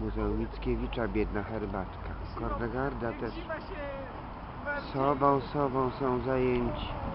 Muzeum Mickiewicza, biedna herbatka. Kordegarda też sobą są zajęci.